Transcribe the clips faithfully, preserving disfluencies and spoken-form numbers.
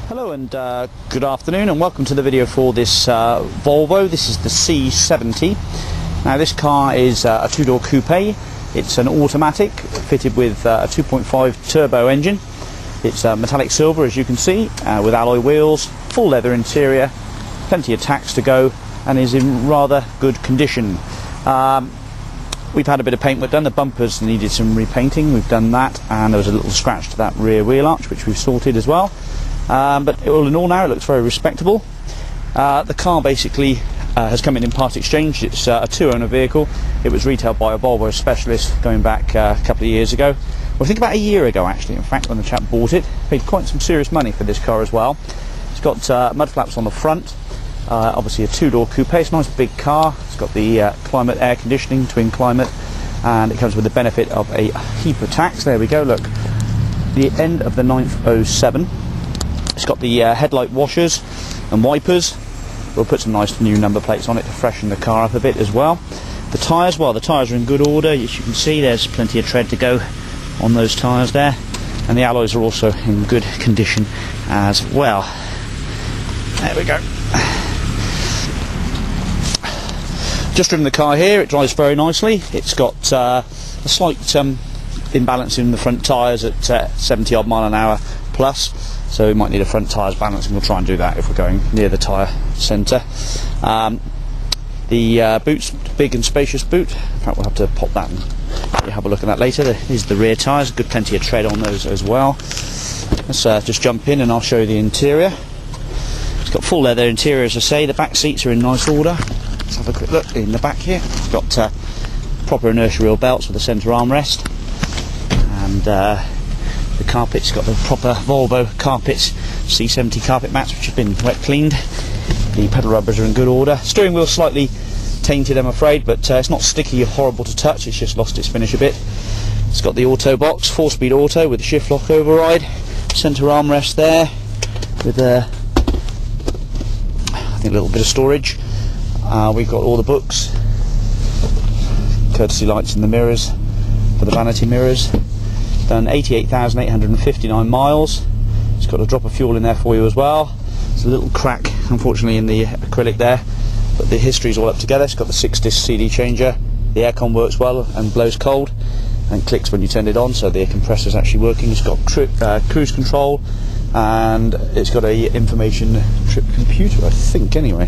Hello and uh, good afternoon and welcome to the video for this uh, Volvo. This is the C seventy. Now this car is uh, a two-door coupe. It's an automatic fitted with uh, a two point five turbo engine. It's uh, metallic silver, as you can see, uh, with alloy wheels, full leather interior, plenty of tacks to go, and is in rather good condition. Um, we've had a bit of paint work done. The bumpers needed some repainting. We've done that, and there was a little scratch to that rear wheel arch, which we've sorted as well. Um, but all in all now it looks very respectable. Uh, the car basically uh, has come in in part exchange. It's uh, a two-owner vehicle. It was retailed by a Volvo specialist going back uh, a couple of years ago. Well, I think about a year ago actually, in fact, when the chap bought it. Paid quite some serious money for this car as well. It's got uh, mud flaps on the front, uh, obviously a two-door coupe. It's a nice big car. It's got the uh, climate air conditioning, twin climate, and it comes with the benefit of a heap of tacks. There we go, look, the end of the nine oh seven. It's got the uh, headlight washers and wipers. We'll put some nice new number plates on it to freshen the car up a bit as well. The tyres, well, the tyres are in good order. As you can see, there's plenty of tread to go on those tyres there. And the alloys are also in good condition as well. There we go. Just driven the car here. It drives very nicely. It's got uh, a slight um, imbalance in the front tyres at uh, seventy odd mile an hour plus. So we might need a front tyres balancing. We'll try and do that if we're going near the tyre centre. Um, the uh, boot's big and spacious boot. In fact, we'll have to pop that and have a look at that later. These are the rear tyres. Good plenty of tread on those as well. Let's uh, just jump in and I'll show you the interior. It's got full leather interior, as I say. The back seats are in nice order. Let's have a quick look in the back here. It's got uh, proper inertia wheel belts with a centre armrest. And uh, the carpet's got the proper Volvo carpets, C seventy carpet mats, which have been wet cleaned. The pedal rubbers are in good order. Steering wheel slightly tainted, I'm afraid, but uh, it's not sticky or horrible to touch. It's just lost its finish a bit. It's got the auto box, four-speed auto with the shift lock override, centre armrest there with a, I think, a little bit of storage. Uh, we've got all the books, courtesy lights in the mirrors for the vanity mirrors. Done eighty-eight thousand eight hundred fifty-nine miles. It's got a drop of fuel in there for you as well. It's a little crack, unfortunately, in the acrylic there, but the history's all up together. It's got the six disc C D changer. The aircon works well and blows cold and clicks when you turn it on, so the air compressor's actually working. It's got tri uh, cruise control, and it's got a information trip computer, I think, anyway.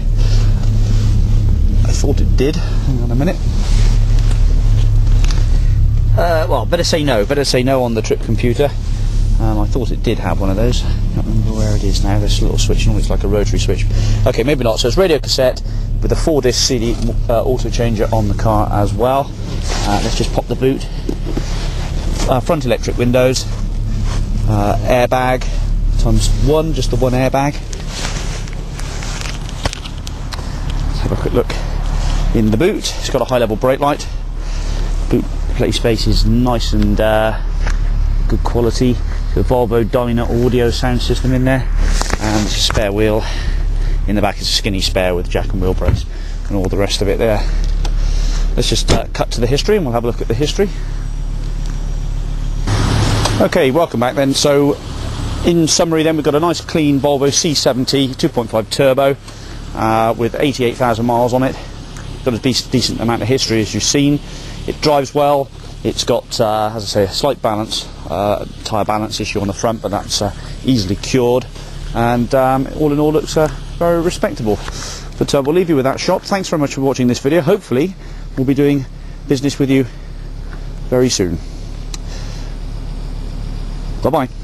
I thought it did. Hang on a minute. Uh, well, better say no. Better say no on the trip computer. Um, I thought it did have one of those. I can't remember where it is now. There's a little switch. Normally it's like a rotary switch. Okay, maybe not. So it's radio cassette with a four disc C D uh, auto changer on the car as well. Uh, let's just pop the boot. Uh, front electric windows. Uh, airbag times one, just the one airbag. Let's have a quick look in the boot. It's got a high level brake light. Boot play space is nice and uh, good quality. The Volvo Dyna audio sound system in there, and a spare wheel in the back. Is a skinny spare with jack and wheel brakes and all the rest of it there. Let's just uh, cut to the history and we'll have a look at the history. Okay, welcome back then. So in summary then, we've got a nice clean Volvo C seventy two point five turbo uh, with eighty-eight thousand miles on it. Got a decent, decent amount of history, as you've seen. It drives well. It's got, uh, as I say, a slight balance, uh, tyre balance issue on the front, but that's uh, easily cured. And um, all in all, looks uh, very respectable. But uh, we'll leave you with that shot. Thanks very much for watching this video. Hopefully, we'll be doing business with you very soon. Bye bye.